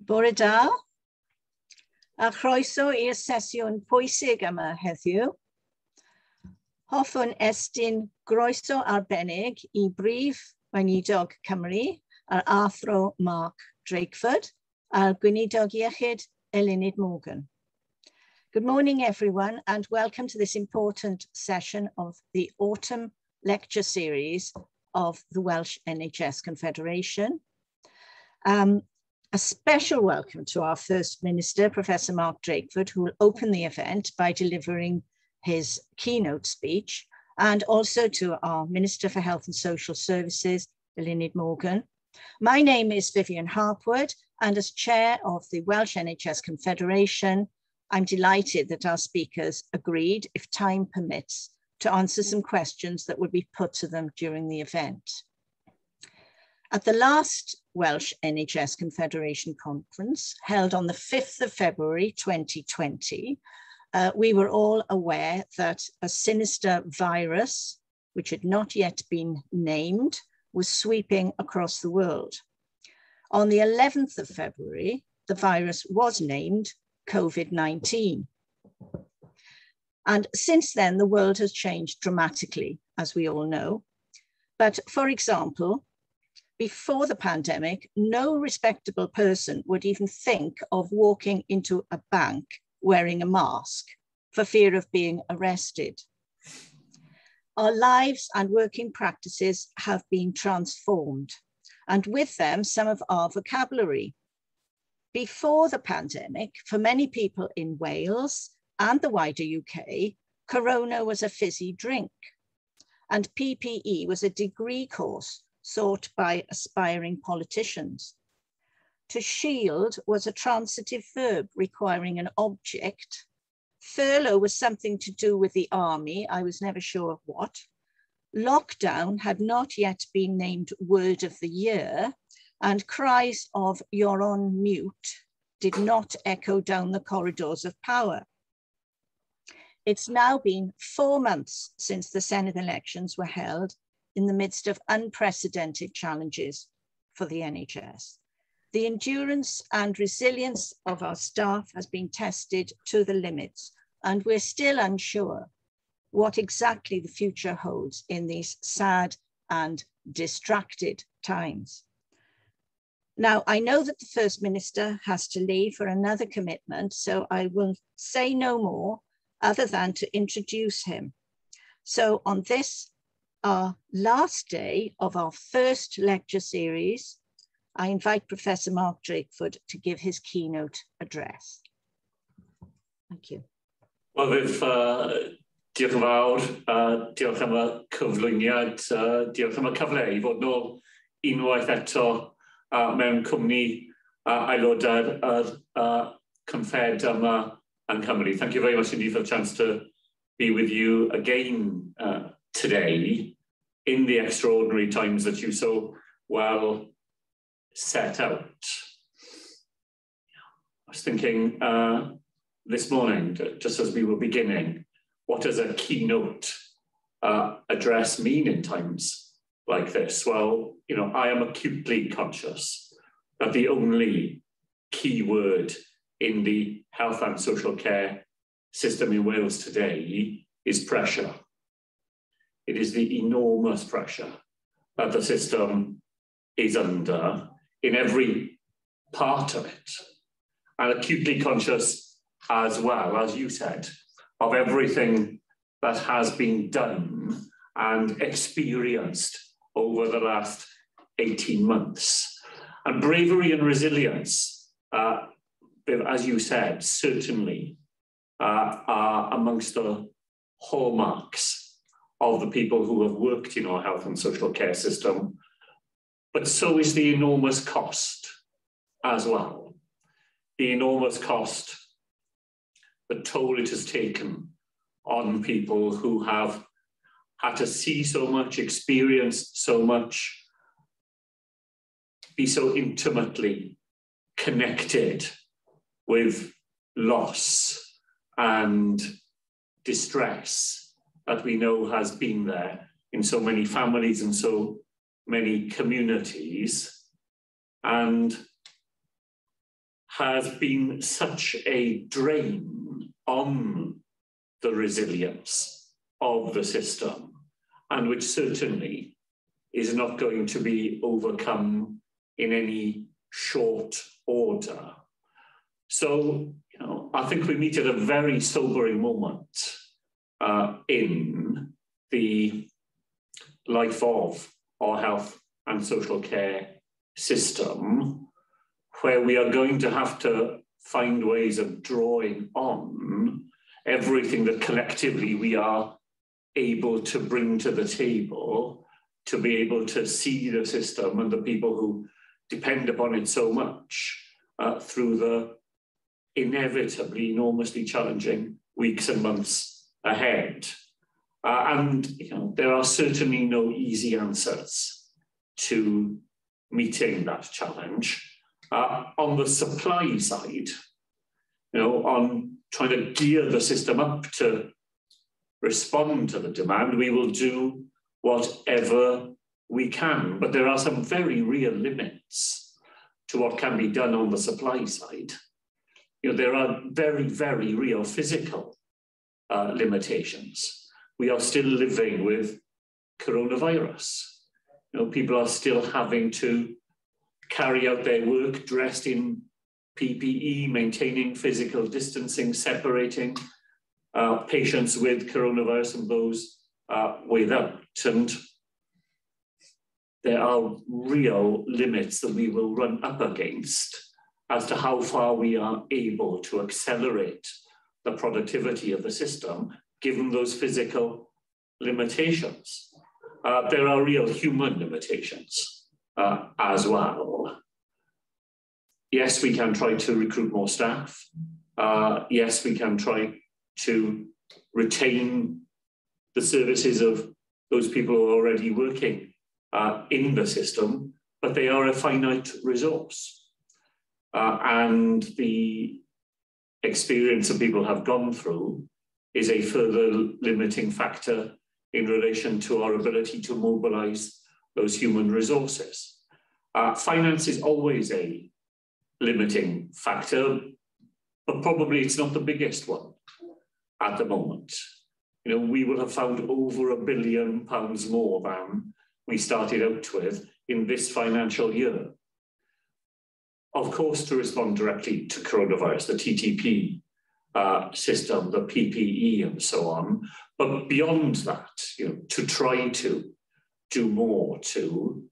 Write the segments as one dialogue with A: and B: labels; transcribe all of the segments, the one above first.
A: Bore da, a chroeso i'r sesiwn pwysig yma heddiw. Hoffwn estyn groeso arbennig I brif weinidog Cymru, a'r athro Mark Drakeford, a'r gweinidog iechyd Eluned Morgan. Good morning, everyone, and welcome to this important session of the autumn lecture series of the Welsh NHS Confederation. A special welcome to our First Minister, Professor Mark Drakeford, who will open the event by delivering his keynote speech, and also to our Minister for Health and Social Services, Eluned Morgan. My name is Vivienne Harpwood, and as chair of the Welsh NHS Confederation, I'm delighted that our speakers agreed, if time permits, to answer some questions that would be put to them during the event. At the last Welsh NHS Confederation conference, held on the 5th of February 2020, we were all aware that a sinister virus, which had not yet been named, was sweeping across the world. On the 11th of February, the virus was named COVID-19. And since then, the world has changed dramatically, as we all know. But for example, before the pandemic, no respectable person would even think of walking into a bank wearing a mask for fear of being arrested. Our lives and working practices have been transformed, and with them, some of our vocabulary. Before the pandemic, for many people in Wales and the wider UK, Corona was a fizzy drink, and PPE was a degree course sought by aspiring politicians. To shield was a transitive verb requiring an object. Furlough was something to do with the army, I was never sure of what. Lockdown had not yet been named word of the year, and cries of "you're on mute" did not echo down the corridors of power. It's now been 4 months since the Senedd elections were held in the midst of unprecedented challenges for the NHS. The endurance and resilience of our staff has been tested to the limits, and we're still unsure what exactly the future holds in these sad and distracted times. Now, I know that the First Minister has to leave for another commitment, so I will say no more other than to introduce him. So on this, our last day of our first lecture series, I invite Professor Mark Drakeford to give his keynote address. Thank you.
B: Wel, diolch yn fawr, diolch am y cyflwyniad, diolch am y cyfle I fod nôl unwaith eto mewn cwmni aelodau'r Confed yma yn Cymru. Thank you very much indeed for the chance to be with you again today in the extraordinary times that you so well set out. I was thinking this morning, just as we were beginning, what does a keynote address mean in times like this? Well, you know, I am acutely conscious that the only key word in the health and social care system in Wales today is pressure. It is the enormous pressure that the system is under in every part of it, and acutely conscious as well, as you said, of everything that has been done and experienced over the last 18 months. And bravery and resilience, as you said, certainly are amongst the hallmarks of the people who have worked in our health and social care system, but so is the enormous cost as well. The enormous cost, the toll it has taken on people who have had to see so much, experience so much, be so intimately connected with loss and distress that we know has been there in so many families and so many communities. And has been such a drain on the resilience of the system, and which certainly is not going to be overcome in any short order. So, I think we meet at a very sobering moment in the life of our health and social care system, where we are going to have to find ways of drawing on everything that collectively we are able to bring to the table to be able to see the system and the people who depend upon it so much through the inevitably enormously challenging weeks and months ahead. And there are certainly no easy answers to meeting that challenge. On the supply side, on trying to gear the system up to respond to the demand, we will do whatever we can. But there are some very real limits to what can be done on the supply side. There are very, very real physical limitations. We are still living with coronavirus. People are still having to carry out their work dressed in PPE, maintaining physical distancing, separating patients with coronavirus and those without. And there are real limits that we will run up against as to how far we are able to accelerate the productivity of the system, given those physical limitations. There are real human limitations as well. Yes, we can try to recruit more staff. Yes, we can try to retain the services of those people who are already working in the system, but they are a finite resource. And the experience that people have gone through is a further limiting factor in relation to our ability to mobilize those human resources. Finance is always a limiting factor, but probably it's not the biggest one at the moment. We will have found over £1 billion more than we started out with in this financial year. Of course, to respond directly to coronavirus, the TTP system, the PPE and so on, but beyond that, to try to do more to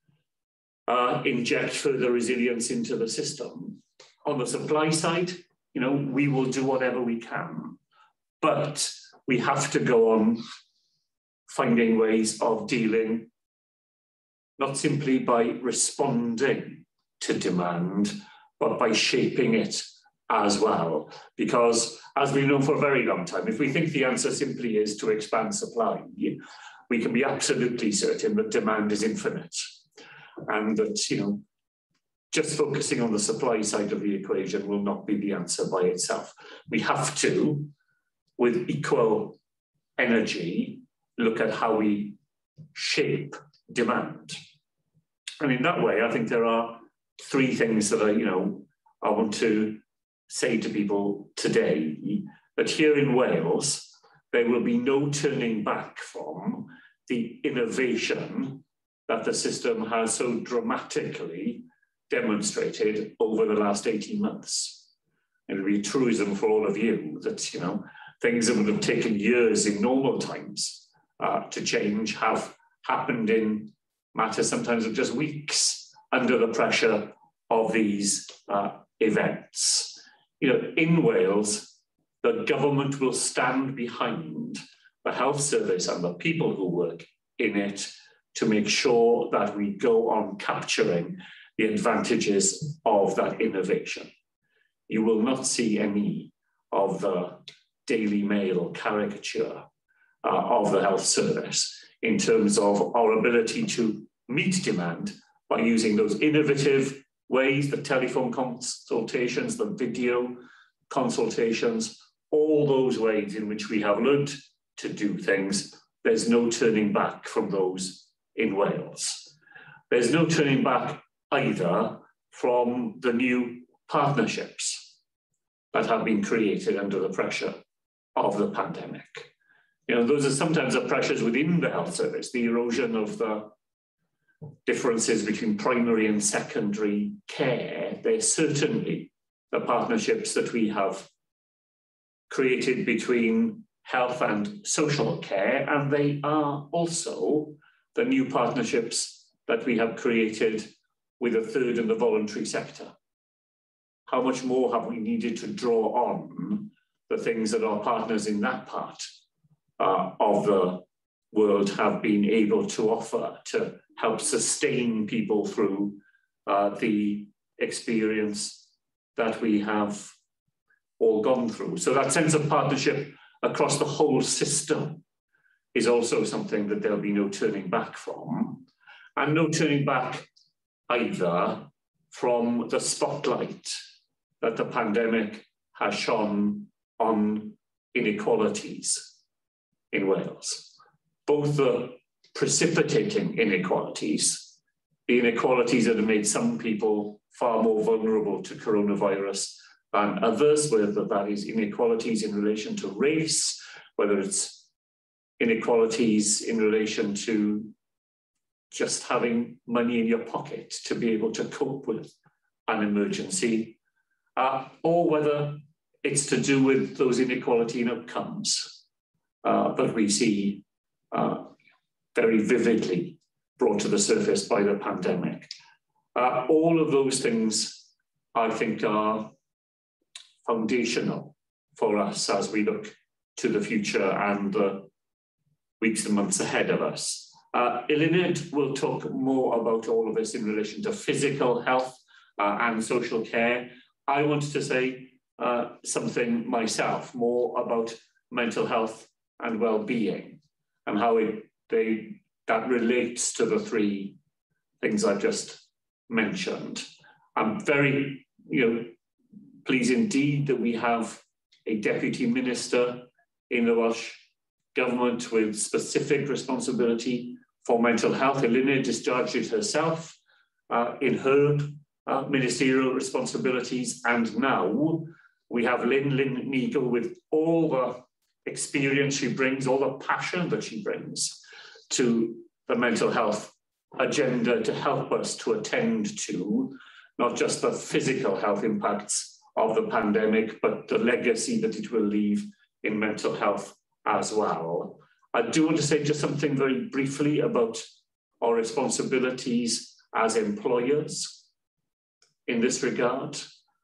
B: inject further resilience into the system. On the supply side, we will do whatever we can, but we have to go on finding ways of dealing, not simply by responding to demand, but by shaping it as well. Because as we've known for a very long time, if we think the answer simply is to expand supply, we can be absolutely certain that demand is infinite. And that, just focusing on the supply side of the equation will not be the answer by itself. We have to, with equal energy, look at how we shape demand. And in that way, I think there are three things that I want to say to people today, that here in Wales, there will be no turning back from the innovation that the system has so dramatically demonstrated over the last 18 months. It'll be a truism for all of you that, things that would have taken years in normal times to change have happened in matters sometimes of just weeks under the pressure of these events. In Wales, the government will stand behind the health service and the people who work in it to make sure that we go on capturing the advantages of that innovation. You will not see any of the Daily Mail caricature of the health service in terms of our ability to meet demand by using those innovative ways, the telephone consultations, the video consultations, all those ways in which we have learned to do things. There's no turning back from those in Wales. There's no turning back either from the new partnerships that have been created under the pressure of the pandemic. You know, those are sometimes the pressures within the health service, the erosion of the differences between primary and secondary care. They're certainly the partnerships that we have created between health and social care, and they are also the new partnerships that we have created with a third in the voluntary sector. How much more have we needed to draw on the things that our partners in that part of the world have been able to offer to help sustain people through the experience that we have all gone through. So that sense of partnership across the whole system is also something that there'll be no turning back from, and no turning back either from the spotlight that the pandemic has shone on inequalities in Wales. Both the precipitating inequalities, the inequalities that have made some people far more vulnerable to coronavirus than others, whether that is inequalities in relation to race, whether it's inequalities in relation to just having money in your pocket to be able to cope with an emergency, or whether it's to do with those inequality in outcomes that we see very vividly brought to the surface by the pandemic. All of those things, I think, are foundational for us as we look to the future and the weeks and months ahead of us. Eluned will talk more about all of this in relation to physical health and social care. I wanted to say something myself more about mental health and well-being and how that relates to the three things I've just mentioned. I'm very pleased indeed that we have a deputy minister in the Welsh Government with specific responsibility for mental health. Eluned discharged it herself in her ministerial responsibilities, and now we have Lynn Neagle with all the experience she brings, all the passion that she brings to the mental health agenda to help us to attend to not just the physical health impacts of the pandemic, but the legacy that it will leave in mental health as well. I do want to say just something very briefly about our responsibilities as employers in this regard.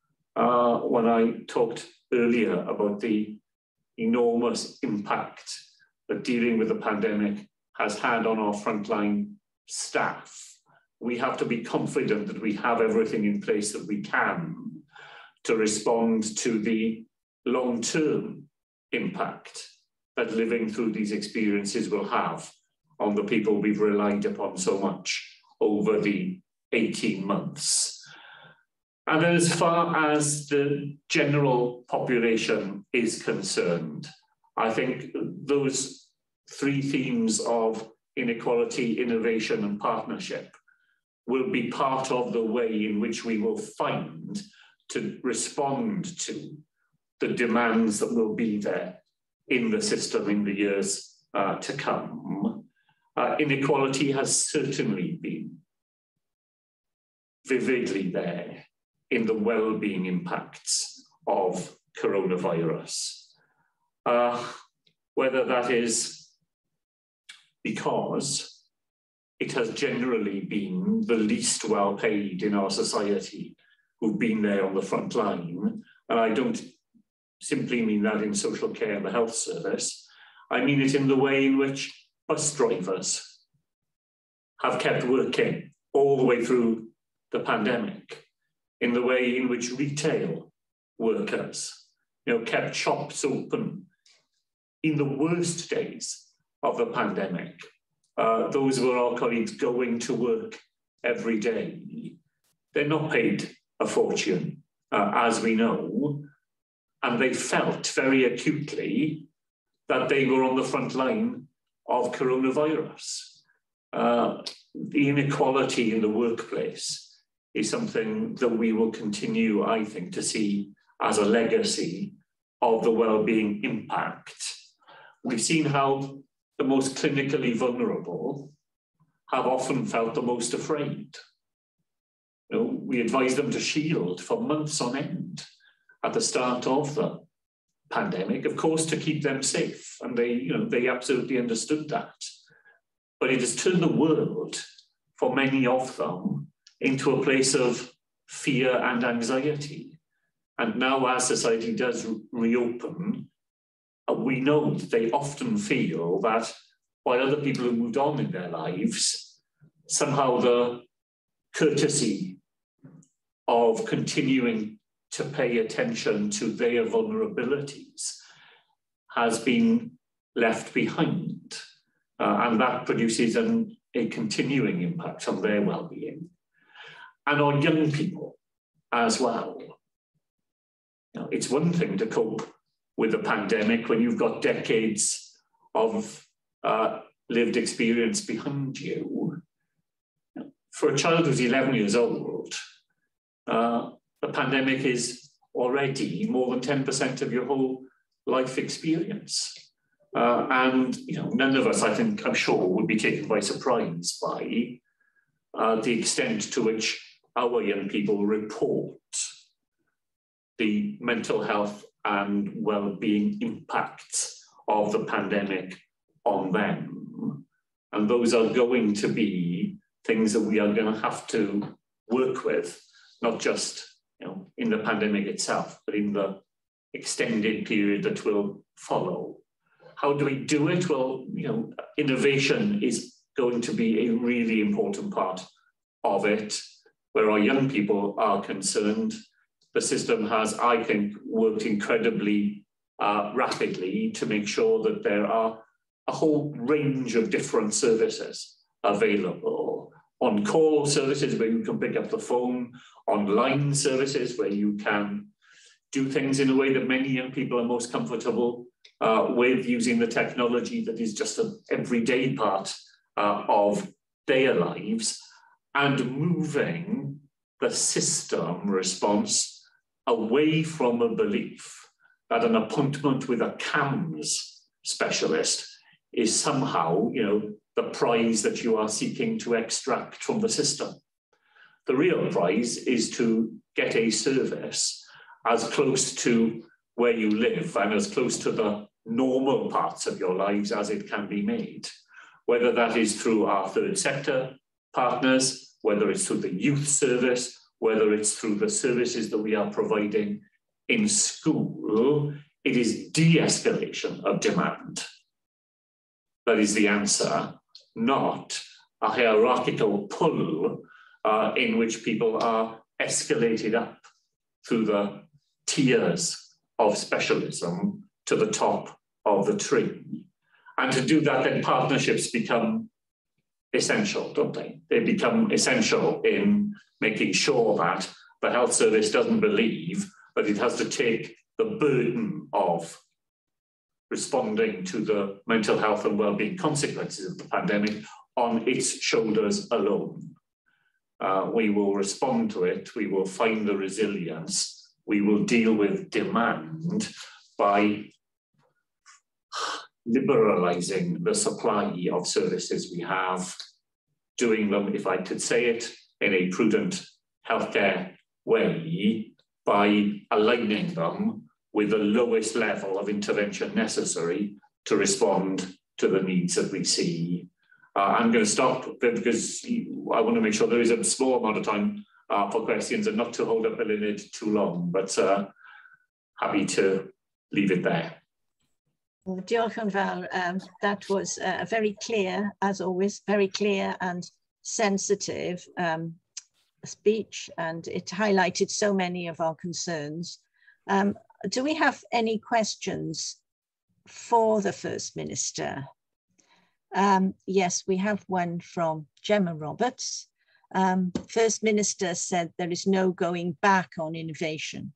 B: When I talked earlier about the enormous impact that dealing with the pandemic has had on our frontline staff, we have to be confident that we have everything in place that we can to respond to the long-term impact that living through these experiences will have on the people we've relied upon so much over the 18 months. And then as far as the general population is concerned, I think those three themes of inequality, innovation, and partnership will be part of the way in which we will find to respond to the demands that will be there in the system in the years to come. Inequality has certainly been vividly there in the well-being impacts of coronavirus. Whether that is because it has generally been the least well paid in our society who've been there on the front line, and I don't simply mean that in social care and the health service, I mean it in the way in which bus drivers have kept working all the way through the pandemic, in the way in which retail workers kept shops open in the worst days of the pandemic. Those were our colleagues going to work every day. They're not paid a fortune, as we know, and they felt very acutely that they were on the front line of coronavirus. The inequality in the workplace is something that we will continue, I think, to see as a legacy of the well-being impact. We've seen how the most clinically vulnerable have often felt the most afraid. You know, we advised them to shield for months on end at the start of the pandemic, of course, to keep them safe. And they absolutely understood that. But it has turned the world, for many of them, into a place of fear and anxiety. And now, as society does reopen, we know that they often feel that while other people have moved on in their lives, somehow the courtesy of continuing to pay attention to their vulnerabilities has been left behind. And that produces a continuing impact on their well-being. And on young people as well. You know, it's one thing to cope with the pandemic when you've got decades of lived experience behind you. For a child who's 11 years old, the pandemic is already more than 10% of your whole life experience. And none of us, I'm sure, would be taken by surprise by the extent to which our young people report the mental health and well-being impacts of the pandemic on them. And those are going to be things that we are going to have to work with, not just in the pandemic itself, but in the extended period that will follow. How do we do it? Well, innovation is going to be a really important part of it. Where our young people are concerned, the system has, I think, worked incredibly rapidly to make sure that there are a whole range of different services available. On-call services where you can pick up the phone, online services where you can do things in a way that many young people are most comfortable with, using the technology that is just an everyday part of their lives, and moving the system response away from a belief that an appointment with a CAMS specialist is somehow, the prize that you are seeking to extract from the system. The real prize is to get a service as close to where you live and as close to the normal parts of your lives as it can be made, whether that is through our third sector partners, whether it's through the youth service, whether it's through the services that we are providing in school. It is de-escalation of demand that is the answer, not a hierarchical pull in which people are escalated up through the tiers of specialism to the top of the tree. And to do that, then partnerships become essential, don't they? They become essential in making sure that the health service doesn't believe that it has to take the burden of responding to the mental health and well-being consequences of the pandemic on its shoulders alone. We will respond to it, we will find the resilience, we will deal with demand by liberalising the supply of services we have, doing them, if I could say it, in a prudent healthcare way, by aligning them with the lowest level of intervention necessary to respond to the needs that we see. I'm going to stop because I want to make sure there is a small amount of time for questions and not to hold up Eluned too long, but happy to leave it there.
A: Diolch yn fawr. That was very clear, as always, very clear and sensitive speech, and it highlighted so many of our concerns. Do we have any questions for the First Minister? Yes, we have one from Gemma Roberts. First Minister said there is no going back on innovation.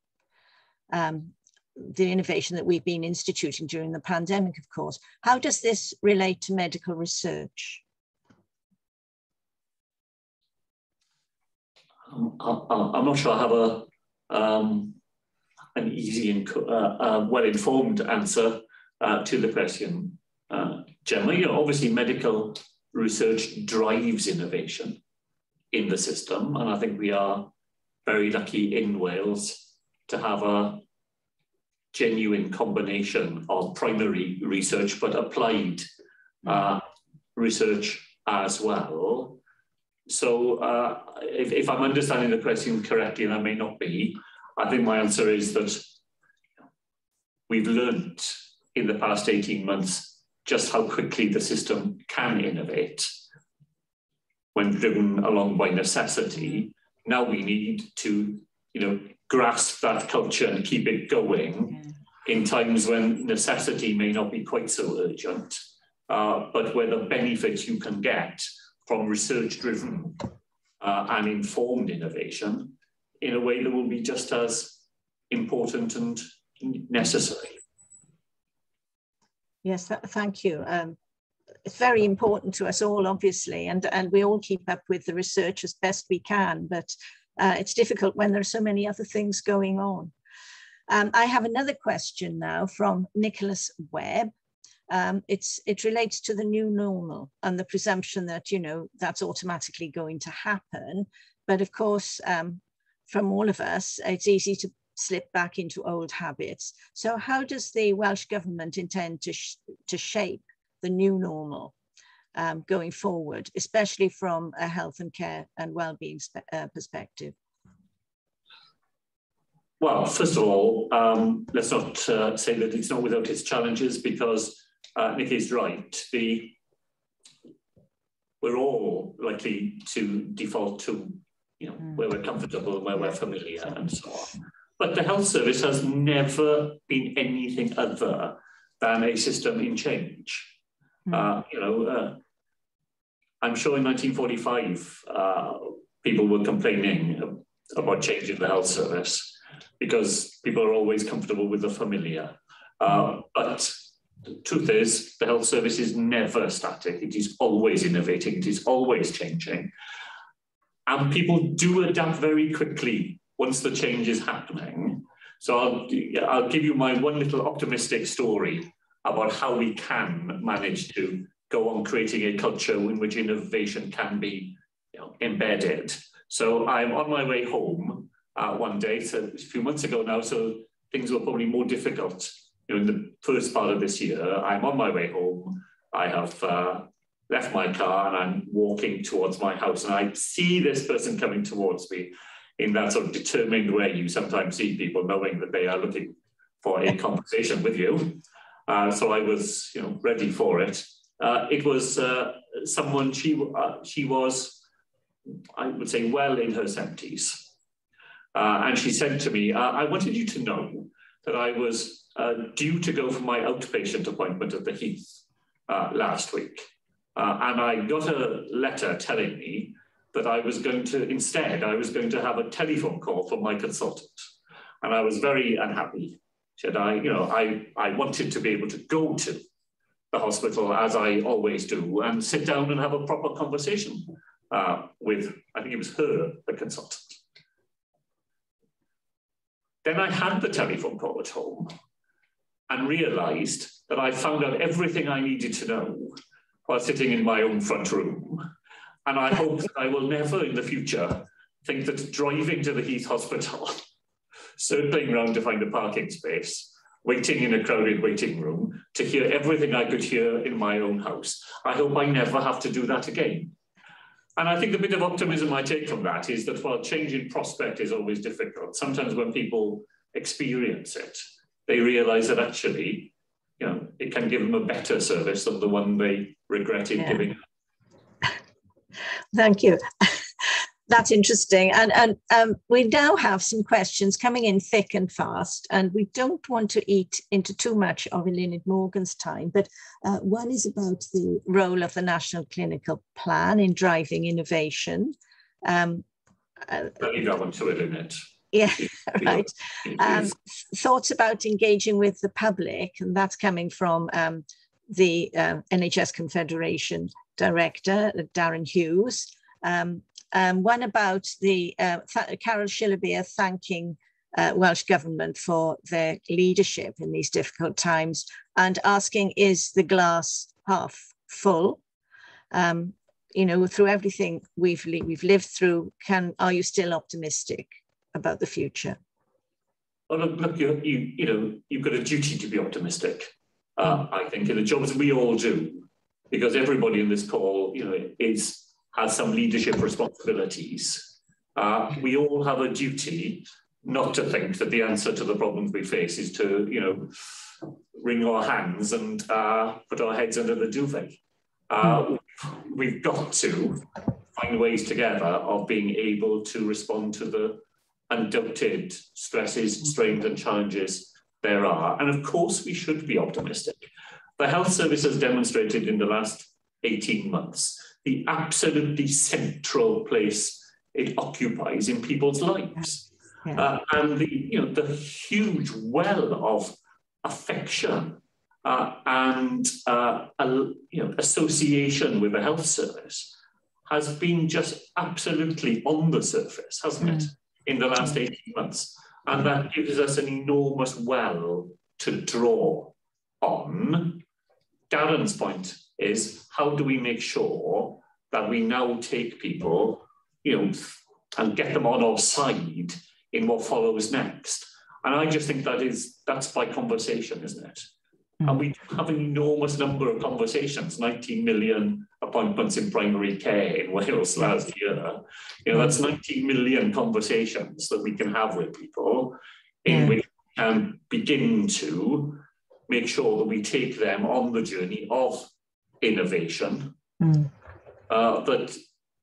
A: The innovation that we've been instituting during the pandemic, of course. How does this relate to medical research?
B: I'm not sure I have an easy and well-informed answer to the question. Generally, obviously medical research drives innovation in the system, and I think we are very lucky in Wales to have a genuine combination of primary research but applied research as well. So if I'm understanding the question correctly, and I may not be, I think my answer is that we've learned in the past 18 months just how quickly the system can innovate when driven along by necessity. Now we need to, grasp that culture and keep it going in times when necessity may not be quite so urgent, but where the benefits you can get from research-driven and informed innovation in a way that will be just as important and necessary.
A: Yes, thank you. It's very important to us all, obviously, and we all keep up with the research as best we can, but it's difficult when there are so many other things going on. I have another question now from Nicholas Webb. It relates to the new normal and the presumption that, that's automatically going to happen. But of course, from all of us, it's easy to slip back into old habits. So how does the Welsh Government intend to shape the new normal going forward, especially from a health and care and wellbeing perspective?
B: Well, first of all, let's not say that it's not without its challenges, because Nick is right. We're all likely to default to, where we're comfortable and where we're familiar and so on. But the health service has never been anything other than a system in change. I'm sure in 1945, people were complaining about changing the health service because people are always comfortable with the familiar. But the truth is, the health service is never static. It is always innovating. It is always changing. And people do adapt very quickly once the change is happening. So I'll give you my one little optimistic story about how we can manage to go on creating a culture in which innovation can be embedded. So I'm on my way home one day, so a few months ago now, so things were probably more difficult in the first part of this year. I'm on my way home. I have left my car and I'm walking towards my house, and I see this person coming towards me in that sort of determined way you sometimes see people, knowing that they are looking for a conversation with you. So I was ready for it. It was someone, she was, I would say, well in her 70s. And she said to me, I wanted you to know that I was due to go for my outpatient appointment at the Heath last week. And I got a letter telling me that I was going to have a telephone call from my consultant. And I was very unhappy. She said, I wanted to be able to go to the hospital, as I always do, and sit down and have a proper conversation with, I think it was her, the consultant. Then I had the telephone call at home and realized that I found out everything I needed to know while sitting in my own front room. And I hope that I will never in the future think that driving to the Heath Hospital, circling around to find a parking space, waiting in a crowded waiting room to hear everything I could hear in my own house, I hope I never have to do that again. And I think the bit of optimism I take from that is that while change in prospect is always difficult, sometimes when people experience it, they realize that actually, it can give them a better service than the one they regretted giving.
A: Thank you. That's interesting. And we now have some questions coming in thick and fast, and we don't want to eat into too much of Eluned Morgan's time, but one is about the role of the National Clinical Plan in driving innovation. Let
B: me go on to Eluned.
A: Yeah, right. Thoughts about engaging with the public, and that's coming from the NHS Confederation Director, Darren Hughes. one about the Carol Shillabeer thanking Welsh Government for their leadership in these difficult times and asking, is the glass half full? You know, through everything we've lived through, are you still optimistic about the future?
B: Well, look, you know, you've got a duty to be optimistic. I think in the jobs we all do, because everybody in this call, you know, has some leadership responsibilities. We all have a duty not to think that the answer to the problems we face is to, you know, wring our hands and put our heads under the duvet. We've got to find ways together of being able to respond to the undoubted stresses, strains and challenges there are. And of course, we should be optimistic. The health service has demonstrated in the last 18 months the absolutely central place it occupies in people's lives. And the huge well of affection and association with the health service has been just absolutely on the surface, hasn't it, in the last 18 months? And that gives us an enormous well to draw on. Darren's point is, how do we make sure that we now take people, you know, and get them on our side in what follows next? And I just think that's by conversation, isn't it? And we have an enormous number of conversations, 19 million appointments in primary care in Wales last year. You know, that's 19 million conversations that we can have with people in which we can begin to make sure that we take them on the journey of innovation that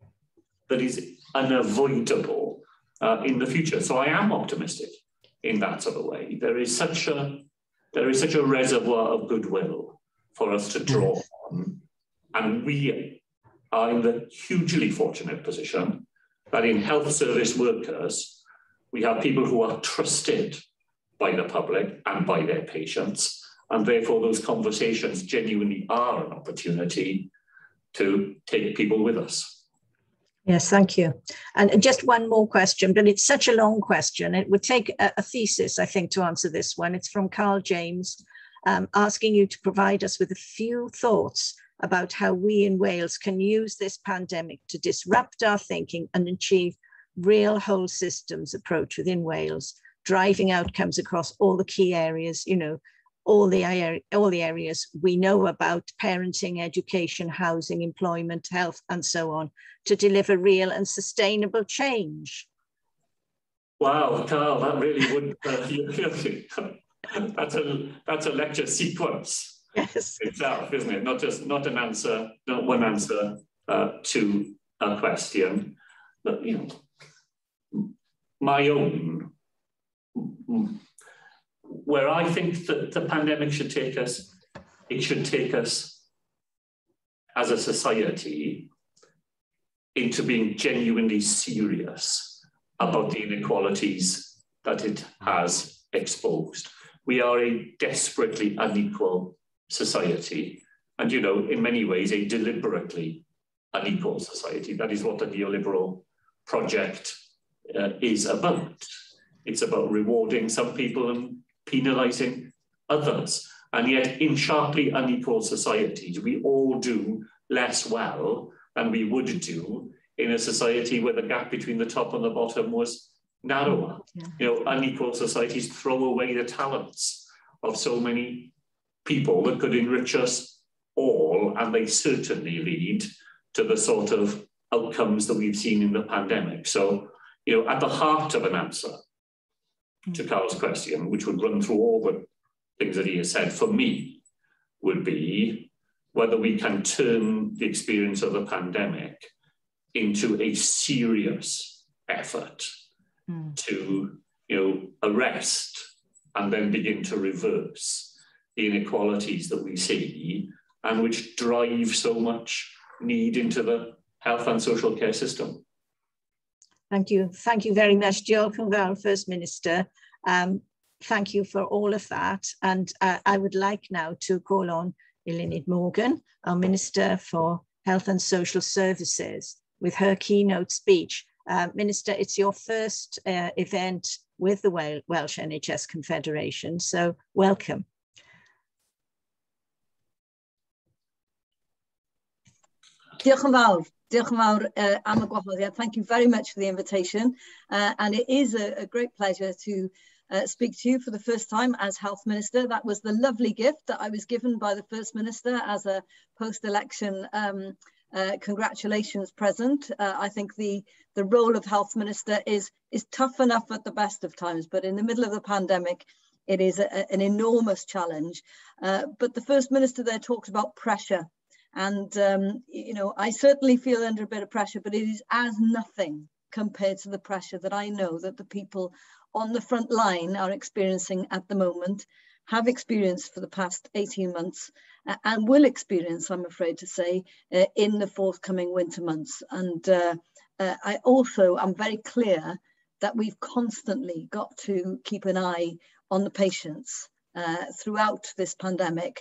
B: is unavoidable in the future. So I am optimistic in that sort of way. There is such a reservoir of goodwill for us to draw on. And we are in the hugely fortunate position that in health service workers, we have people who are trusted by the public and by their patients. And therefore, those conversations genuinely are an opportunity to take people with us.
A: Yes, thank you. And just one more question, but it's such a long question. It would take a thesis, I think, to answer this one. It's from Carl James, asking you to provide us with a few thoughts about how we in Wales can use this pandemic to disrupt our thinking and achieve real whole systems approach within Wales, driving outcomes across all the key areas, you know, all the areas we know about: parenting, education, housing, employment, health, and so on, to deliver real and sustainable change.
B: Well, Carl, that really would, that's a lecture sequence itself, isn't it? Not one answer to a question. But, you know, my own, where I think that the pandemic should take us, it should take us as a society into being genuinely serious about the inequalities that it has exposed. We are a desperately unequal society, and, you know, in many ways, a deliberately unequal society. That is what the neoliberal project is about. It's about rewarding some people and penalising others. And yet, in sharply unequal societies, we all do less well than we would do in a society where the gap between the top and the bottom was narrower. You know, unequal societies throw away the talents of so many people that could enrich us all, and they certainly lead to the sort of outcomes that we've seen in the pandemic. So, you know, at the heart of an answer to Carl's question, which would run through all the things that he has said, for me, would be whether we can turn the experience of the pandemic into a serious effort to, you know, arrest and then begin to reverse the inequalities that we see and which drive so much need into the health and social care system.
A: Thank you. Thank you very much, Diolch yn fawr, First Minister. Thank you for all of that. And I would like now to call on Eluned Morgan, our Minister for Health and Social Services, with her keynote speech. Minister, it's your first event with the Welsh NHS Confederation, so welcome.
C: Diolch yn fawr. Diolch yn fawr am y gwahoddiad. Thank you very much for the invitation. And it is a great pleasure to speak to you for the first time as Health Minister. That was the lovely gift that I was given by the First Minister as a post-election congratulations present. I think the role of Health Minister is tough enough at the best of times, but in the middle of the pandemic, it is an enormous challenge. But the First Minister there talked about pressure. And, you know, I certainly feel under a bit of pressure, but it is as nothing compared to the pressure that I know that the people on the front line are experiencing at the moment, have experienced for the past 18 months, and will experience, I'm afraid to say, in the forthcoming winter months. And I also am very clear that we've constantly got to keep an eye on the patients throughout this pandemic,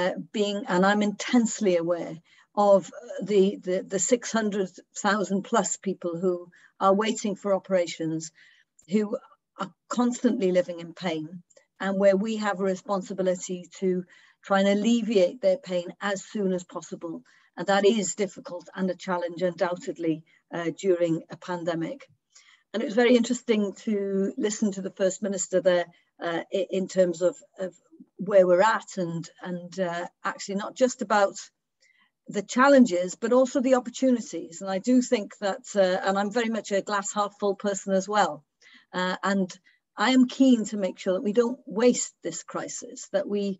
C: and I'm intensely aware of the 600,000 plus people who are waiting for operations, who are constantly living in pain, and where we have a responsibility to try and alleviate their pain as soon as possible. And that is difficult and a challenge, undoubtedly, during a pandemic. And it was very interesting to listen to the First Minister there in terms of where we're at, and actually not just about the challenges, but also the opportunities. And I do think that, and I'm very much a glass half full person as well. And I am keen to make sure that we don't waste this crisis, that we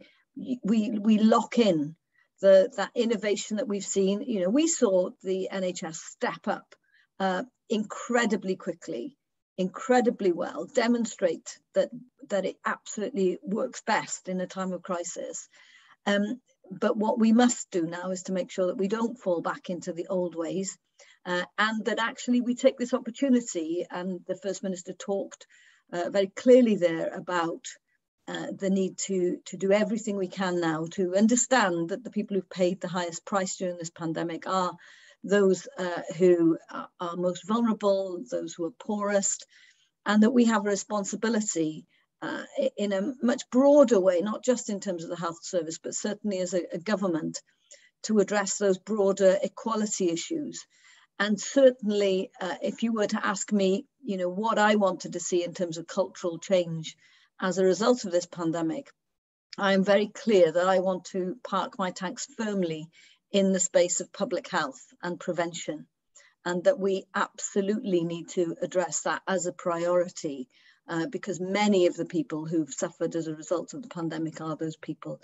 C: lock in that innovation that we've seen. You know, we saw the NHS step up incredibly quickly, incredibly well, demonstrate that it absolutely works best in a time of crisis. But what we must do now is to make sure that we don't fall back into the old ways, and that actually we take this opportunity. And the First Minister talked very clearly there about the need to do everything we can now to understand that the people who've paid the highest price during this pandemic are those who are most vulnerable, those who are poorest, and that we have a responsibility in a much broader way, not just in terms of the health service, but certainly as a government, to address those broader equality issues. And certainly, if you were to ask me, you know, what I wanted to see in terms of cultural change as a result of this pandemic, I am very clear that I want to park my tanks firmly in the space of public health and prevention, and that we absolutely need to address that as a priority, because many of the people who've suffered as a result of the pandemic are those people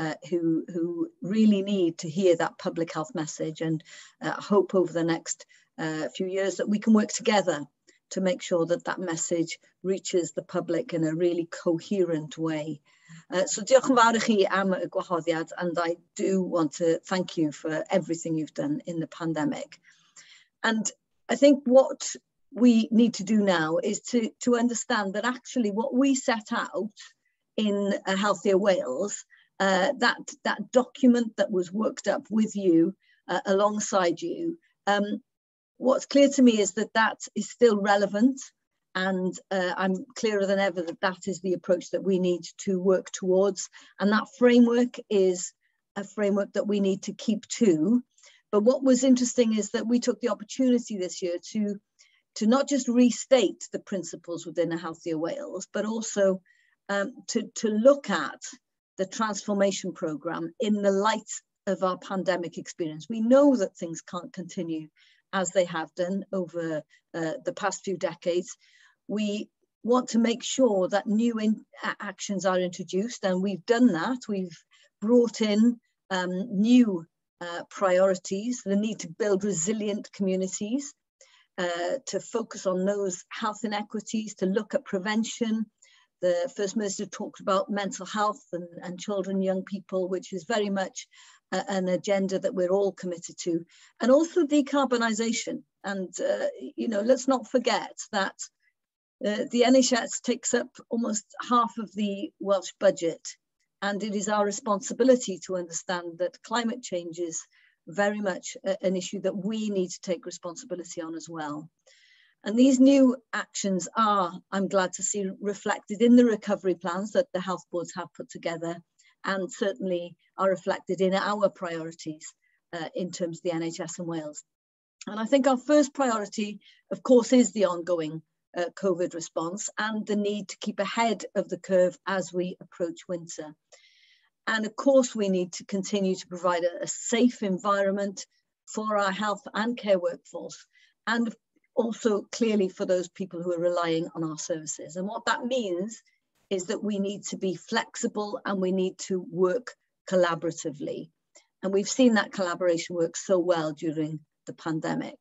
C: who really need to hear that public health message, and hope over the next few years that we can work together to make sure that that message reaches the public in a really coherent way. So diolch yn fawr I chi am y gwahoddiad, and I do want to thank you for everything you've done in the pandemic. And I think what we need to do now is to understand that actually what we set out in A Healthier Wales, that document that was worked up with you, alongside you, what's clear to me is that is still relevant, and I'm clearer than ever that that is the approach that we need to work towards, and that framework is a framework that we need to keep to. But what was interesting is that we took the opportunity this year to not just restate the principles within A Healthier Wales, but also to look at the transformation programme in the light of our pandemic experience. We know that things can't continue as they have done over the past few decades. We want to make sure that new actions are introduced, and we've done that. We've brought in new priorities, the need to build resilient communities, to focus on those health inequities, to look at prevention. The First Minister talked about mental health and children, young people, which is very much an agenda that we're all committed to, and also decarbonisation. And you know, let's not forget that the NHS takes up almost half of the Welsh budget, and it is our responsibility to understand that climate change is very much an issue that we need to take responsibility on as well. And these new actions are, I'm glad to see, reflected in the recovery plans that the health boards have put together, and certainly are reflected in our priorities in terms of the NHS in Wales. And I think our first priority, of course, is the ongoing COVID response and the need to keep ahead of the curve as we approach winter. And of course, we need to continue to provide a safe environment for our health and care workforce, and also clearly for those people who are relying on our services. And what that means is that we need to be flexible and we need to work collaboratively. And we've seen that collaboration work so well during the pandemic.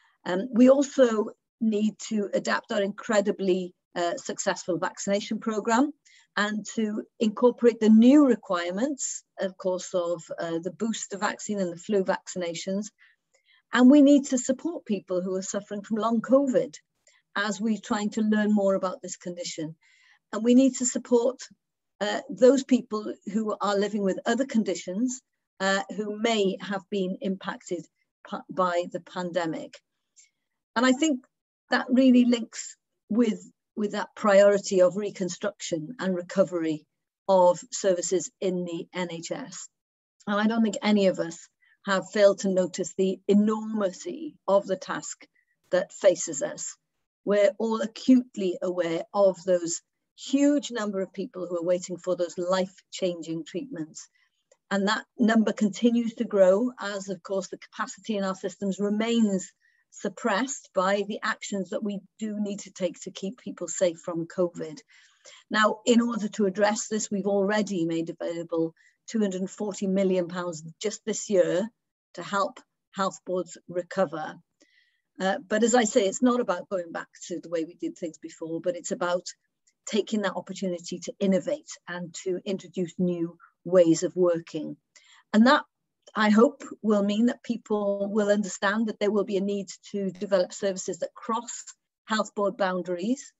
C: We also need to adapt our incredibly successful vaccination programme and to incorporate the new requirements, of course, of the booster vaccine and the flu vaccinations. And we need to support people who are suffering from long COVID as we're trying to learn more about this condition. And we need to support those people who are living with other conditions who may have been impacted by the pandemic. And I think that really links with that priority of reconstruction and recovery of services in the NHS. And I don't think any of us have failed to notice the enormity of the task that faces us. We're all acutely aware of those huge number of people who are waiting for those life-changing treatments. And that number continues to grow as, of course, the capacity in our systems remains suppressed by the actions that we do need to take to keep people safe from COVID. Now, in order to address this, we've already made available £240 million just this year to help health boards recover. But as I say, it's not about going back to the way we did things before, but it's about taking that opportunity to innovate and to introduce new ways of working. And that, I hope, will mean that people will understand that there will be a need to develop services that cross health board boundaries,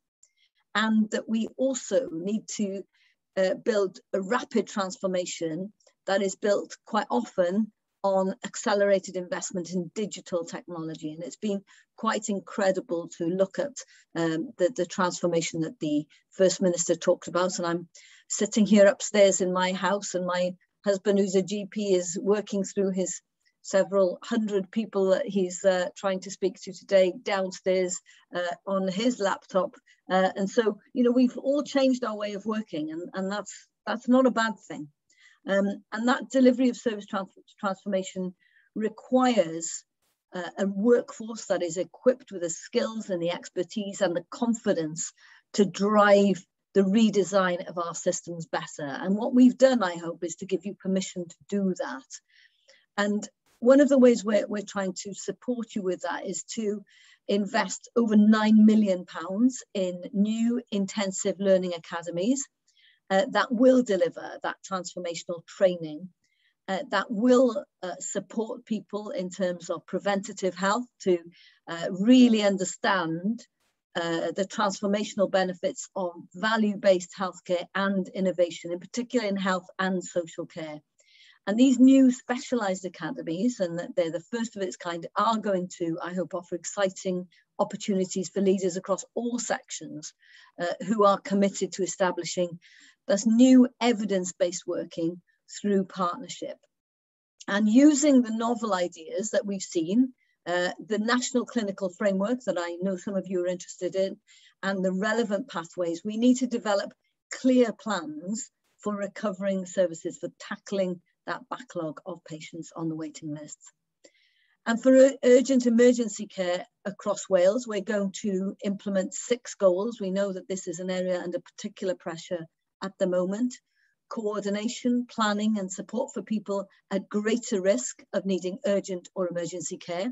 C: and that we also need to build a rapid transformation that is built quite often on accelerated investment in digital technology. And it's been quite incredible to look at the transformation that the First Minister talked about. And I'm sitting here upstairs in my house, and my husband, who's a GP, is working through his several hundred people that he's trying to speak to today downstairs on his laptop. And so, you know, we've all changed our way of working, and that's not a bad thing. And that delivery of service transformation requires a workforce that is equipped with the skills and the expertise and the confidence to drive the redesign of our systems better. And what we've done, I hope, is to give you permission to do that. And one of the ways we're trying to support you with that is to invest over £9 million in new intensive learning academies that will deliver that transformational training, that will support people in terms of preventative health to really understand the transformational benefits of value-based healthcare and innovation, in particular in health and social care. And these new specialised academies, and they're the first of its kind, are going to, I hope, offer exciting opportunities for leaders across all sections who are committed to establishing this new evidence-based working through partnership. And using the novel ideas that we've seen, the national clinical framework that I know some of you are interested in, and the relevant pathways, we need to develop clear plans for recovering services, for tackling that backlog of patients on the waiting lists. And for urgent emergency care across Wales, we're going to implement 6 goals. We know that this is an area under particular pressure at the moment: coordination, planning and support for people at greater risk of needing urgent or emergency care,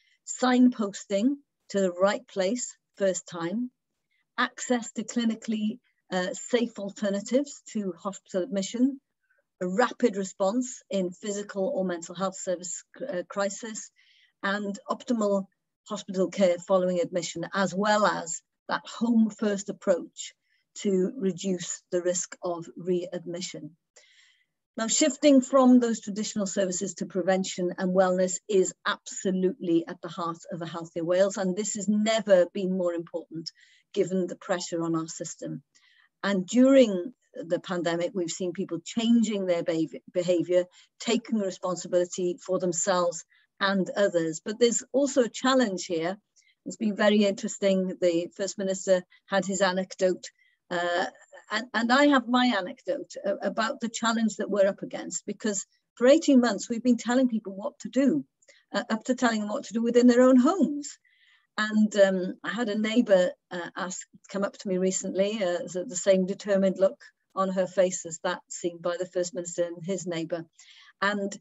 C: signposting to the right place first time, access to clinically safe alternatives to hospital admission, a rapid response in physical or mental health service crisis, and optimal hospital care following admission, as well as that home first approach to reduce the risk of readmission. Now, shifting from those traditional services to prevention and wellness is absolutely at the heart of a healthier Wales, and this has never been more important given the pressure on our system. And during the pandemic, we've seen people changing their behaviour, taking responsibility for themselves and others. But there's also a challenge here. It's been very interesting. The First Minister had his anecdote, and I have my anecdote about the challenge that we're up against, because for 18 months, we've been telling people what to do, up to telling them what to do within their own homes. And I had a neighbour come up to me recently, the same determined look on her face as that seen by the First Minister and his neighbour. And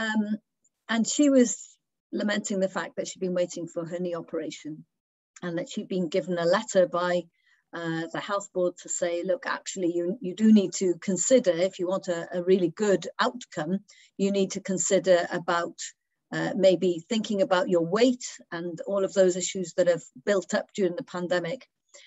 C: she was lamenting the fact that she'd been waiting for her knee operation, and that she'd been given a letter by the health board to say, look, actually, you do need to consider, if you want a really good outcome, you need to consider about maybe thinking about your weight and all of those issues that have built up during the pandemic.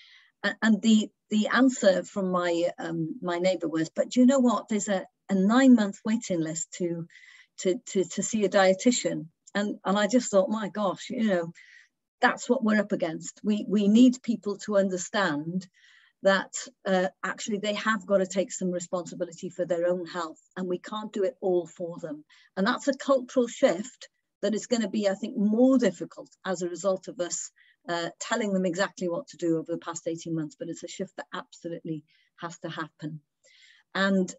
C: And the answer from my neighbour was, but you know what, there's a 9-month waiting list to see a dietitian. And I just thought, my gosh, you know, that's what we're up against. We need people to understand that actually they have got to take some responsibility for their own health, and we can't do it all for them. And that's a cultural shift that is going to be, I think, more difficult as a result of us telling them exactly what to do over the past 18 months, but it's a shift that absolutely has to happen. And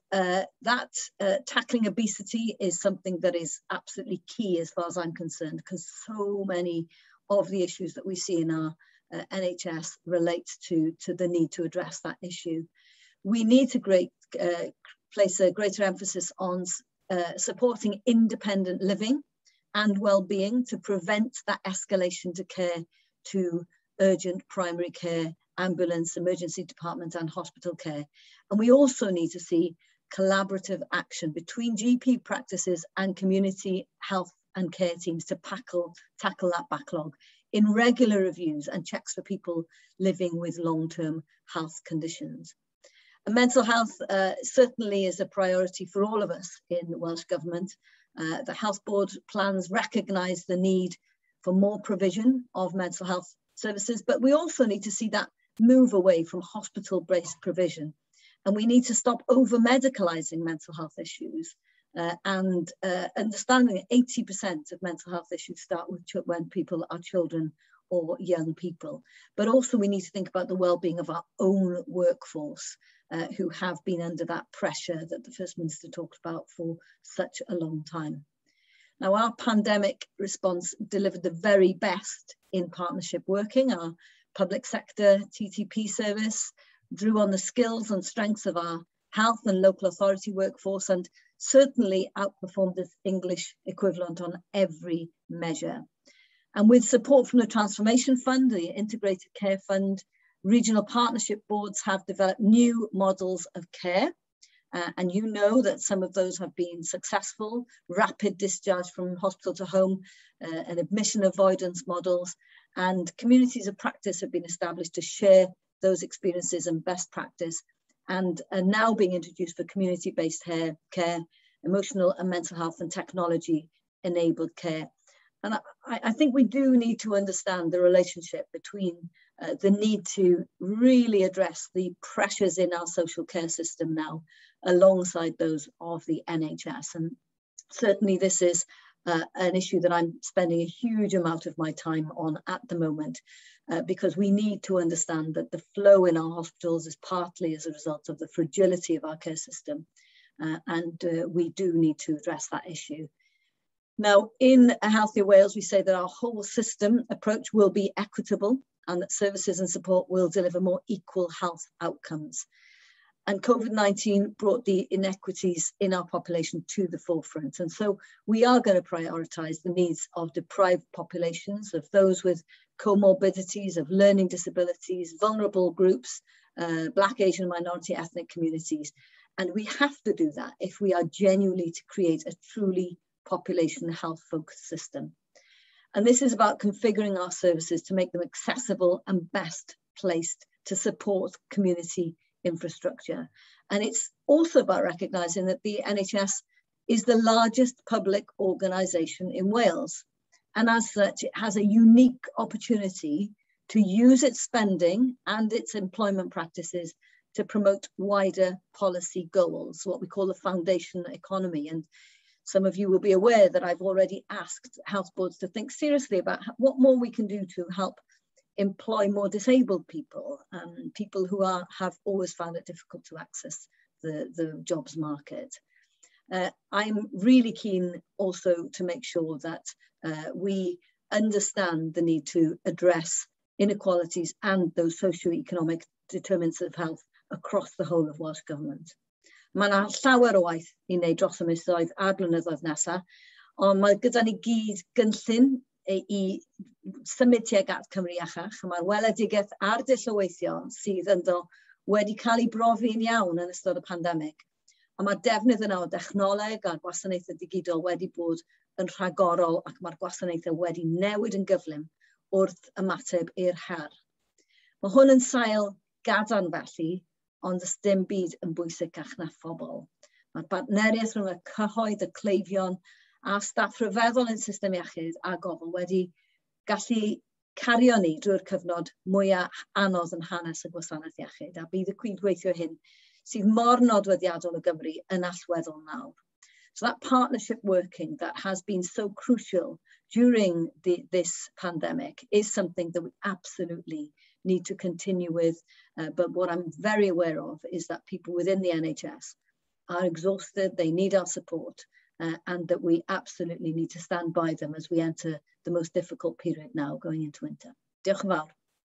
C: tackling obesity is something that is absolutely key as far as I'm concerned, because so many of the issues that we see in our NHS relate to the need to address that issue. We need to place a greater emphasis on supporting independent living and well-being to prevent that escalation to care to urgent primary care, ambulance, emergency department and hospital care. And we also need to see collaborative action between GP practices and community health and care teams to tackle that backlog in regular reviews and checks for people living with long-term health conditions. And mental health certainly is a priority for all of us in the Welsh Government. The Health Board plans recognise the need for more provision of mental health services, but we also need to see that move away from hospital-based provision. And we need to stop over-medicalising mental health issues and understanding that 80% of mental health issues start with when people are children or young people. But also we need to think about the well-being of our own workforce who have been under that pressure that the First Minister talked about for such a long time. Now, our pandemic response delivered the very best in partnership working. Our public sector TTP service drew on the skills and strengths of our health and local authority workforce and certainly outperformed the English equivalent on every measure. And with support from the Transformation Fund, the Integrated Care Fund, regional partnership boards have developed new models of care. And you know that some of those have been successful: rapid discharge from hospital to home, and admission avoidance models, and communities of practice have been established to share those experiences and best practice, and are now being introduced for community-based care, emotional and mental health and technology-enabled care. And I think we do need to understand the relationship between the need to really address the pressures in our social care system now, alongside those of the NHS. And certainly this is an issue that I'm spending a huge amount of my time on at the moment, because we need to understand that the flow in our hospitals is partly as a result of the fragility of our care system. And we do need to address that issue. Now, in A Healthier Wales, we say that our whole system approach will be equitable and that services and support will deliver more equal health outcomes. And COVID-19 brought the inequities in our population to the forefront. And so we are going to prioritise the needs of deprived populations, of those with comorbidities, of learning disabilities, vulnerable groups, Black, Asian, minority ethnic communities. And we have to do that if we are genuinely to create a truly population health focused system. And this is about configuring our services to make them accessible and best placed to support community infrastructure. And it's also about recognising that the NHS is the largest public organisation in Wales. And as such, it has a unique opportunity to use its spending and its employment practices to promote wider policy goals, what we call the foundation economy. And some of you will be aware that I've already asked health boards to think seriously about what more we can do to help employ more disabled people, people who have always found it difficult to access the jobs market. I'm really keen also to make sure that we understand the need to address inequalities and those socio-economic determinants of health across the whole of Welsh Government. Mae yna llawer o waith I wneud dros y misoedd a blynyddoedd nesaf, ond mae gyda ni gyd gynllun I symud tuag at Cymru iachach. Mae'r weledigaeth a'r dillweithio sydd ynddo wedi cael ei brofi'n iawn yn ystod y pandemig. A mae'r defnydd yna o dechnoleg a'r gwasanaethau digidol wedi bod yn rhagorol ac mae'r gwasanaethau wedi newid yn gyflym wrth ymateb i'r her. Mae hwn yn sail gadarn felly, ond ys dim byd yn bwysicach na phobl. Mae'r partneriaeth rhwng y cyhoedd, y cleifion a staff rhyfeddol yn system iechyd a gofal wedi gallu cario ni drwy'r cyfnod mwyaf anodd yn hanes y gwasanaeth iechyd, a bydd y cydweithio hyn sydd mor nodweddiadol o Gymru yn allweddol nawr. So that partnership working that has been so crucial during this pandemic is something that we absolutely need to continue with. But what I'm very aware of is that people within the NHS are exhausted, they need our support, and that we absolutely need to stand by them as we enter the most difficult period now going into winter. Diolch yn fawr.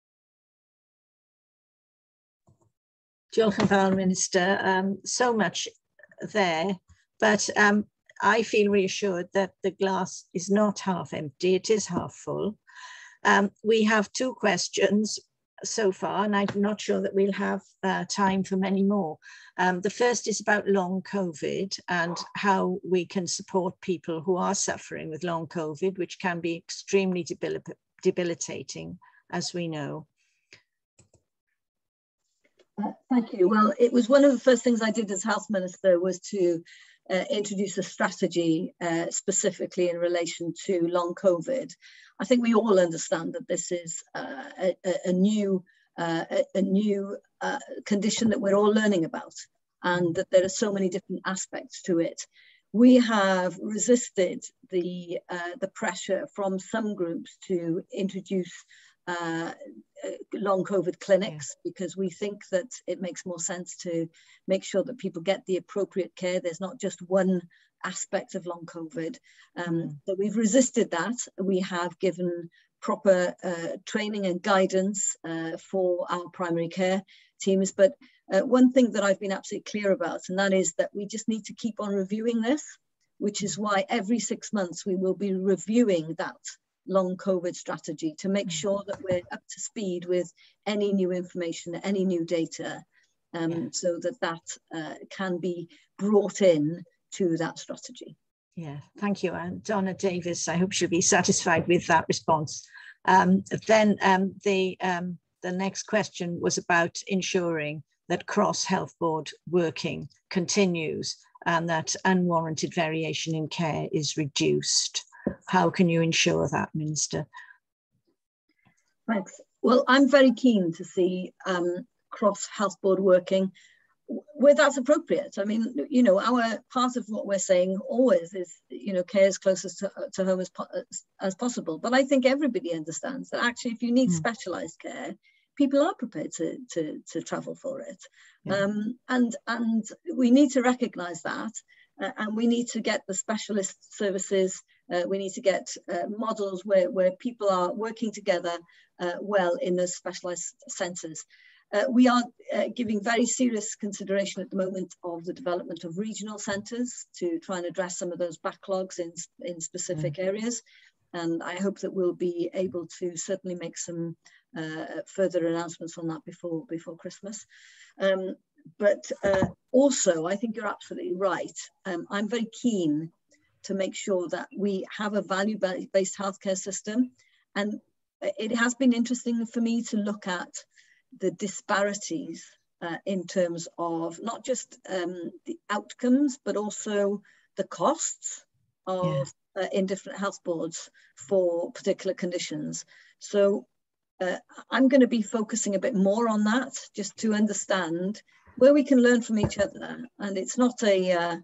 A: Diolch yn fawr, Minister. So much there, but I feel reassured that the glass is not half empty, it is half full. We have two questions so far, and I'm not sure that we'll have time for many more. The first is about long COVID and how we can support people who are suffering with long COVID, which can be extremely debilitating, as we know.
C: Thank you. Well, it was one of the first things I did as Health Minister was to introduce a strategy specifically in relation to long COVID. I think we all understand that this is a new condition that we're all learning about, and that there are so many different aspects to it. We have resisted the pressure from some groups to introduce long COVID clinics, because we think that it makes more sense to make sure that people get the appropriate care. There's not just one aspect of long COVID. So we've resisted that. We have given proper training and guidance for our primary care teams. But one thing that I've been absolutely clear about, and that is that we just need to keep on reviewing this, which is why every 6 months we will be reviewing that long COVID strategy to make sure that we're up to speed with any new information, any new data, so that can be brought in to that strategy.
A: Yeah, thank you. And Donna Davis, I hope she'll be satisfied with that response. Then the next question was about ensuring that cross-health board working continues and that unwarranted variation in care is reduced. How can you ensure that, Minister?
C: Thanks. Well, I'm very keen to see cross-health board working where that's appropriate. I mean, you know, our part of what we're saying always is, you know, care as close to home as possible. But I think everybody understands that actually, if you need specialised care, people are prepared to travel for it. And we need to recognise that, and we need to get the specialist services. We need to get models where people are working together well in those specialised centres. We are giving very serious consideration at the moment of the development of regional centres to try and address some of those backlogs in specific areas. And I hope that we'll be able to certainly make some further announcements on that before Christmas. But also, I think you're absolutely right. I'm very keen to make sure that we have a value-based healthcare system. And it has been interesting for me to look at the disparities in terms of not just the outcomes, but also the costs of in different health boards for particular conditions. So I'm going to be focusing a bit more on that, just to understand where we can learn from each other. And it's not a,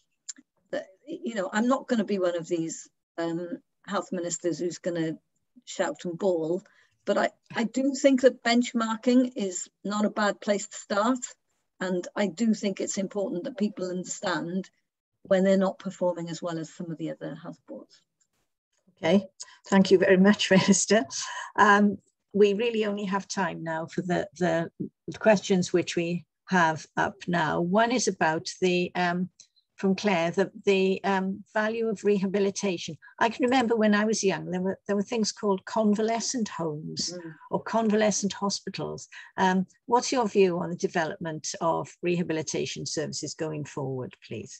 C: you know, I'm not going to be one of these health ministers who's going to shout and bawl, but I do think that benchmarking is not a bad place to start. And I do think it's important that people understand when they're not performing as well as some of the other health boards.
A: Okay, thank you very much, Minister. We really only have time now for the questions which we have up now. One is about the, from Claire, the value of rehabilitation. I can remember when I was young, there were things called convalescent homes or convalescent hospitals. What's your view on the development of rehabilitation services going forward, please?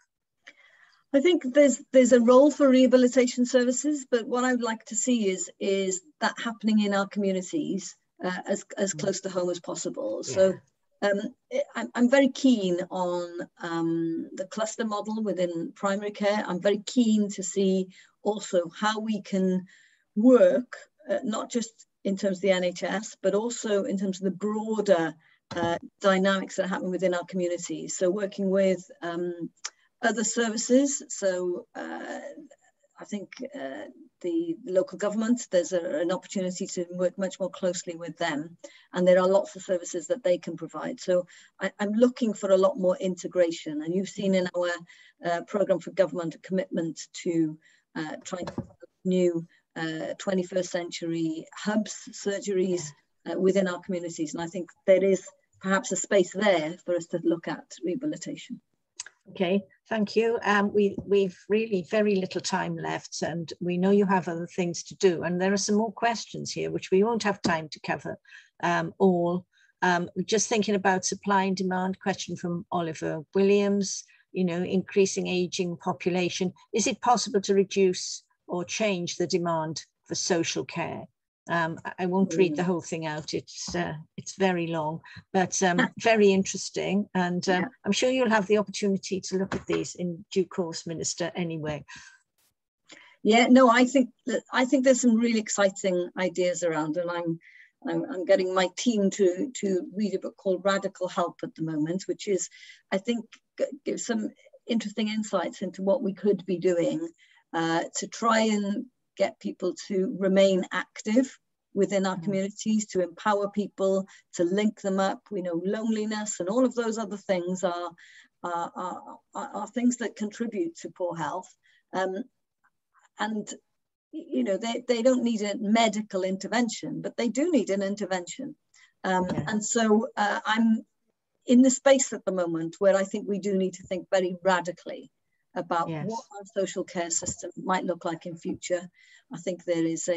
C: I think there's a role for rehabilitation services, but what I would like to see is that happening in our communities as close to home as possible. Yeah. So I'm very keen on the cluster model within primary care. I'm very keen to see also how we can work, not just in terms of the NHS, but also in terms of the broader dynamics that happen within our communities. So working with other services. So I think the local government, there's an opportunity to work much more closely with them. And there are lots of services that they can provide. So I'm looking for a lot more integration. And you've seen in our programme for government a commitment to trying to develop new 21st century hubs, surgeries within our communities. And I think there is perhaps a space there for us to look at rehabilitation.
A: Okay, thank you. We've really very little time left, and we know you have other things to do. And there are some more questions here, which we won't have time to cover all. Just thinking about supply and demand, question from Oliver Williams, you know, increasing aging population. Is it possible to reduce or change the demand for social care? I won't read the whole thing out. It's very long, but very interesting. And I'm sure you'll have the opportunity to look at these in due course, Minister, anyway.
C: Yeah, no, I think there's some really exciting ideas around, and I'm getting my team to read a book called Radical Help at the moment, which is, I think, gives some interesting insights into what we could be doing to try and get people to remain active within our communities, to empower people, to link them up. We know loneliness and all of those other things are things that contribute to poor health. And you know, they don't need a medical intervention, but they do need an intervention. And so I'm in the space at the moment where I think we do need to think very radically about what our social care system might look like in future. I think there is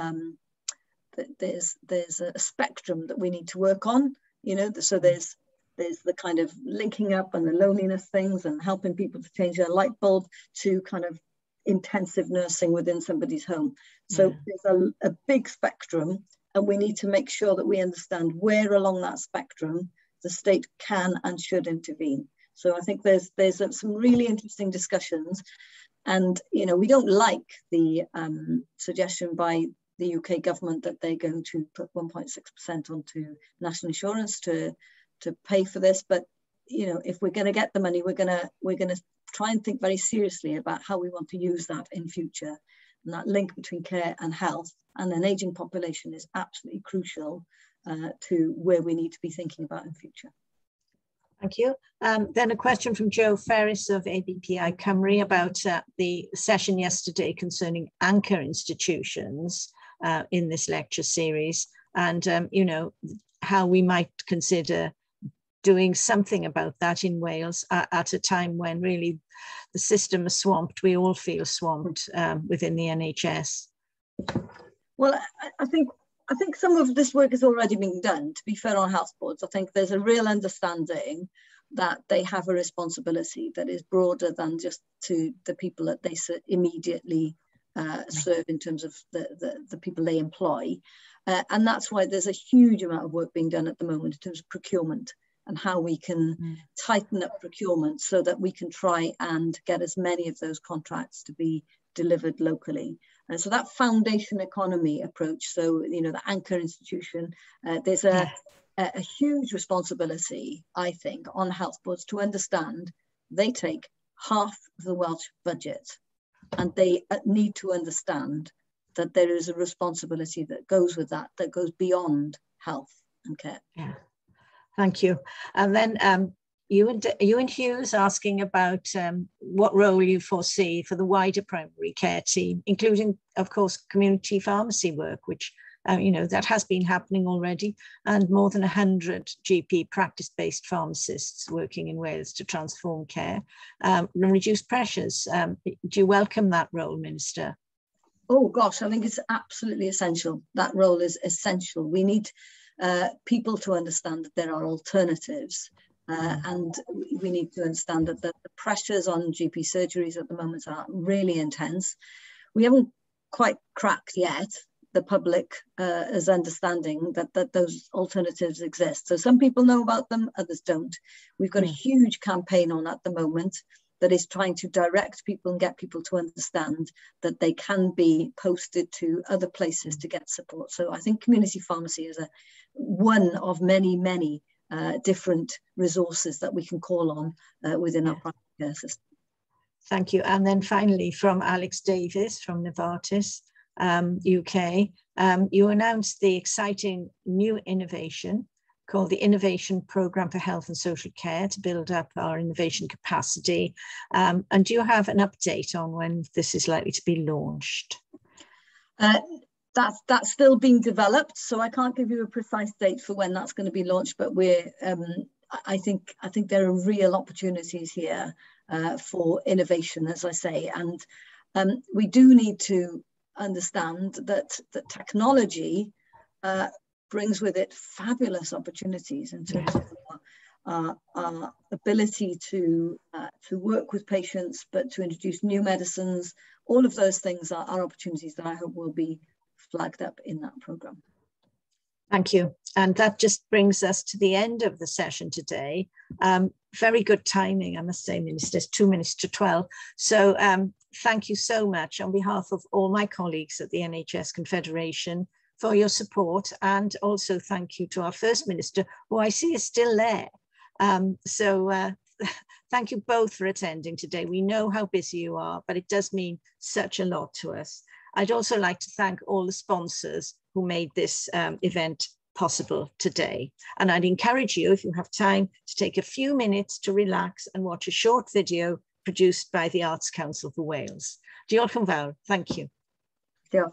C: there's a spectrum that we need to work on, you know. So there's the kind of linking up and the loneliness things and helping people to change their light bulb, to kind of intensive nursing within somebody's home. So there's a big spectrum, and we need to make sure that we understand where along that spectrum the state can and should intervene. So I think there's some really interesting discussions. And, you know, we don't like the suggestion by the UK government that they're going to put 1.6% onto national insurance to pay for this. But, you know, if we're going to get the money, we're going to try and think very seriously about how we want to use that in future. And that link between care and health and an aging population is absolutely crucial to where we need to be thinking about in future.
A: Thank you. Then a question from Joe Ferris of ABPI Cymru about the session yesterday concerning anchor institutions in this lecture series, and you know, how we might consider doing something about that in Wales at a time when really the system is swamped. We all feel swamped within the NHS.
C: Well, I think some of this work is already being done, to be fair, on health boards. I think there's a real understanding that they have a responsibility that is broader than just to the people that they immediately serve in terms of the people they employ. And that's why there's a huge amount of work being done at the moment in terms of procurement. and how we can tighten up procurement so that we can try and get as many of those contracts to be delivered locally. And so that foundation economy approach, so, you know, the anchor institution, there's a huge responsibility, I think, on health boards to understand they take half of the Welsh budget, and they need to understand that there is a responsibility that goes with that, that goes beyond health and care.
A: Yeah, thank you. And then you and Hugh's asking about what role you foresee for the wider primary care team, including, of course, community pharmacy work, which you know, that has been happening already, and more than 100 GP practice-based pharmacists working in Wales to transform care and reduce pressures. Do you welcome that role, Minister?
C: Oh gosh, I think it's absolutely essential. That role is essential. We need people to understand that there are alternatives, and we need to understand that the pressures on GP surgeries at the moment are really intense. We haven't quite cracked yet the public is understanding that those alternatives exist. So some people know about them, others don't. We've got a huge campaign on at the moment that is trying to direct people and get people to understand that they can be posted to other places to get support. So I think community pharmacy is one of many, many different resources that we can call on within our primary care system.
A: Thank you. And then finally, from Alex Davis from Novartis, UK, you announced the exciting new innovation called the Innovation Programme for Health and Social Care to build up our innovation capacity. And do you have an update on when this is likely to be launched?
C: That's still being developed, so I can't give you a precise date for when that's going to be launched, but we're I think there are real opportunities here for innovation, as I say, and we do need to understand that technology brings with it fabulous opportunities in terms of our ability to work with patients, but to introduce new medicines. All of those things are opportunities that I hope will be flagged up in that programme.
A: Thank you. And that just brings us to the end of the session today. Very good timing, I must say, Minister. It's 2 minutes to 12. So thank you so much on behalf of all my colleagues at the NHS Confederation for your support. And also thank you to our First Minister, who I see is still there. Thank you both for attending today. We know how busy you are, but it does mean such a lot to us. I'd also like to thank all the sponsors who made this event possible today. And I'd encourage you, if you have time, to take a few minutes to relax and watch a short video produced by the Arts Council for Wales. Diolch yn fawr. Thank you.
C: Diolch.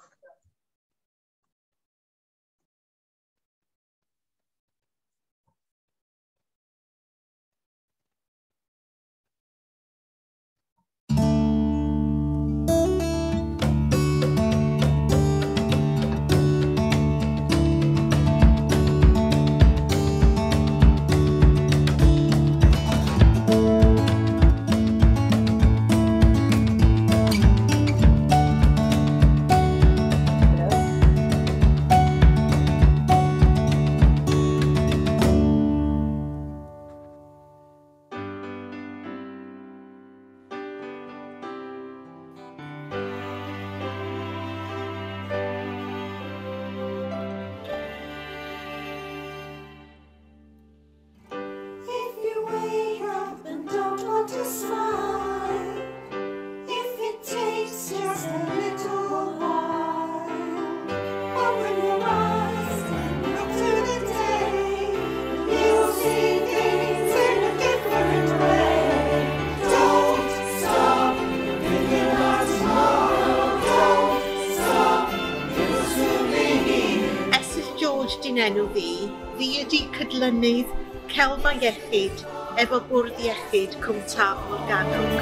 D: Enw fi ydi cydlynydd celfa iechyd efo bwrdd iechyd Cwm Taf Morgannwg.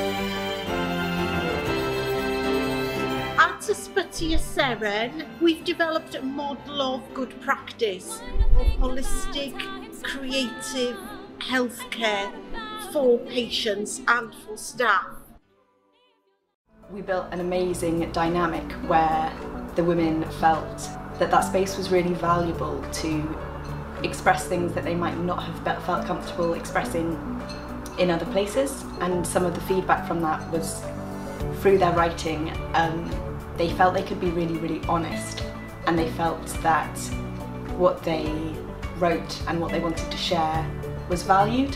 D: At Ysbyty y Seren, we've developed a model of good practice of holistic, creative healthcare for patients and for staff.
E: We built an amazing dynamic where the women felt that space was really valuable to express things that they might not have felt comfortable expressing in other places. And some of the feedback from that was through their writing, they felt they could be really, really honest, and they felt that what they wrote and what they wanted to share was valued.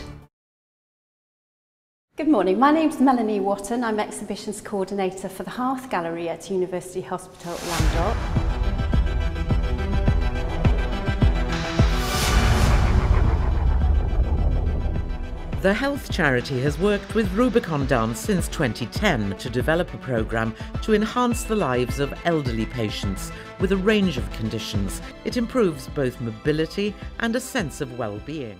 F: Good morning, my name's Melanie Watton. I'm Exhibitions Coordinator for the Hearth Gallery at University Hospital Landor.
G: The health charity has worked with Rubicon Dance since 2010 to develop a programme to enhance the lives of elderly patients with a range of conditions. It improves both mobility and a sense of well-being.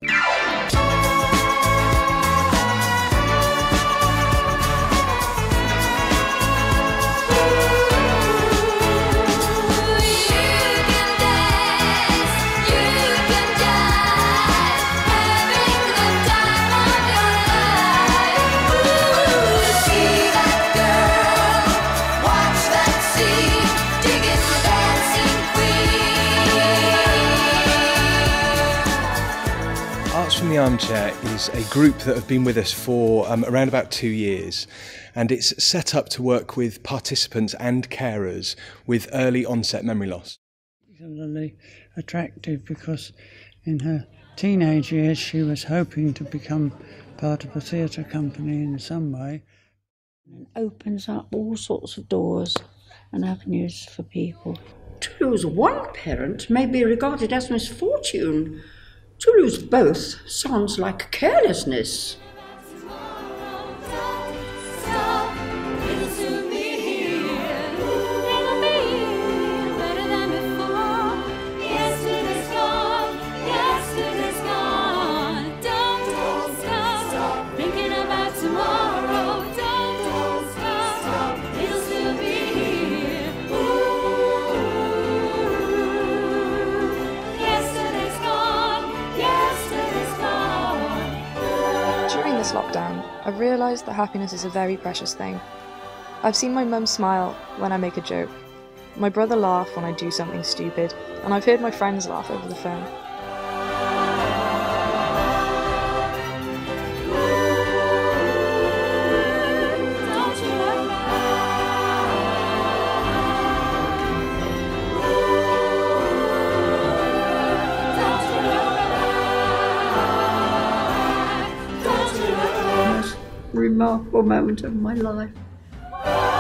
H: From the Armchair is a group that have been with us for around about 2 years, and it's set up to work with participants and carers with early onset memory loss.
I: Particularly attractive because in her teenage years she was hoping to become part of a theatre company in some way.
J: It opens up all sorts of doors and avenues for people.
K: To lose one parent may be regarded as misfortune. To lose both sounds like carelessness.
L: Lockdown, I've realised that happiness is a very precious thing. I've seen my mum smile when I make a joke, my brother laugh when I do something stupid, and I've heard my friends laugh over the phone.
K: Remarkable moment of my life.